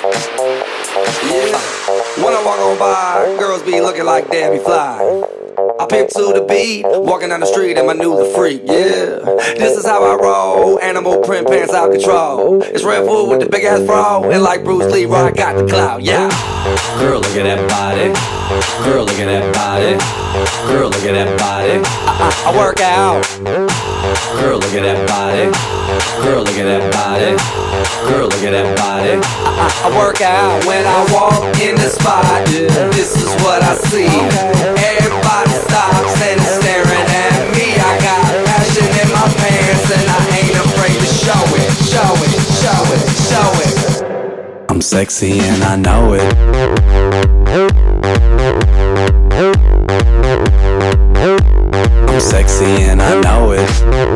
Yeah, when I walk on by, girls be looking like Debbie Fly. I pimp to the beat, walking down the street and my new the freak, yeah. This is how I roll, animal print pants out control. It's Red Bull with the big ass bro, and like Bruce Lee, I got the clout, yeah. Girl, look at that body. Girl, look at that body. Girl, look at that body. I work out. Girl, look at that body. Girl, look at that body. Girl, look at that body. I work out when I walk in the spot. This is what I see. Everybody stops and is staring at me. I got passion in my pants and I ain't afraid to show it, show it, show it, show it. I'm sexy and I know it. I'm sexy and I know it.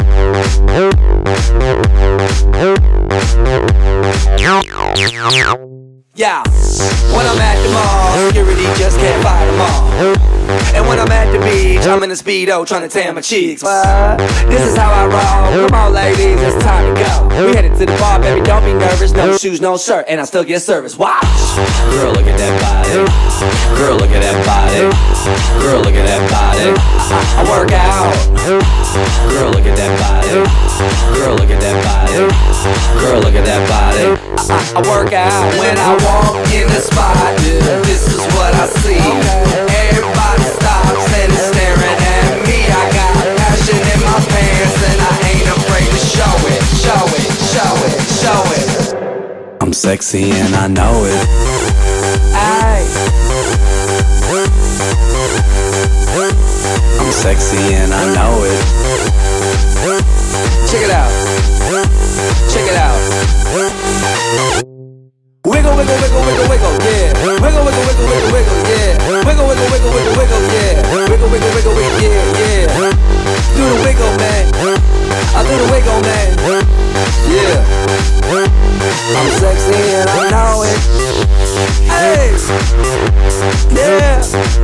Yeah, when I'm at the mall, security just can't fight them all. And when I'm at the beach, I'm in a Speedo trying to tan my cheeks. What? This is how I roll. Come on, ladies, it's time to go. We headed to the bar, baby, don't be nervous. No shoes, no shirt, and I still get service. Watch. Girl, look at that body. Girl, look at that body. Girl, look at that body. I work out. Girl, look at that body. Girl, look at that body. Girl, look at that body. I work out when I walk in the spot. This is what I see. Everybody stops and is staring at me. I got passion in my pants and I ain't afraid to show it, show it, show it, show it. I'm sexy and I know it. Aye. I'm sexy and I know it. Check it out. Check it out. Wiggle, wiggle, wiggle, wiggle, wiggle, yeah. Wiggle, wiggle, wiggle, wiggle, wiggle, yeah. Wiggle, wiggle, wiggle, wiggle, wiggle, yeah. Wiggle, wiggle, wiggle, wiggle, yeah, yeah. Do the wiggle, man. I do the wiggle, man. Yeah. I'm sexy and I know it. Hey. Yeah.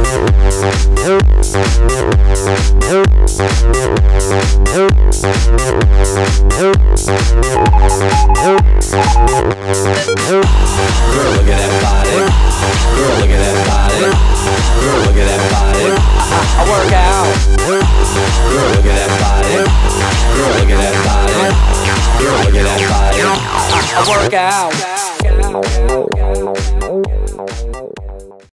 Girl, look at that body. Girl, look at that body. Girl, look at that body. I work out. Girl, look at that body. Girl, look at that body. Girl, look at that body. I work out.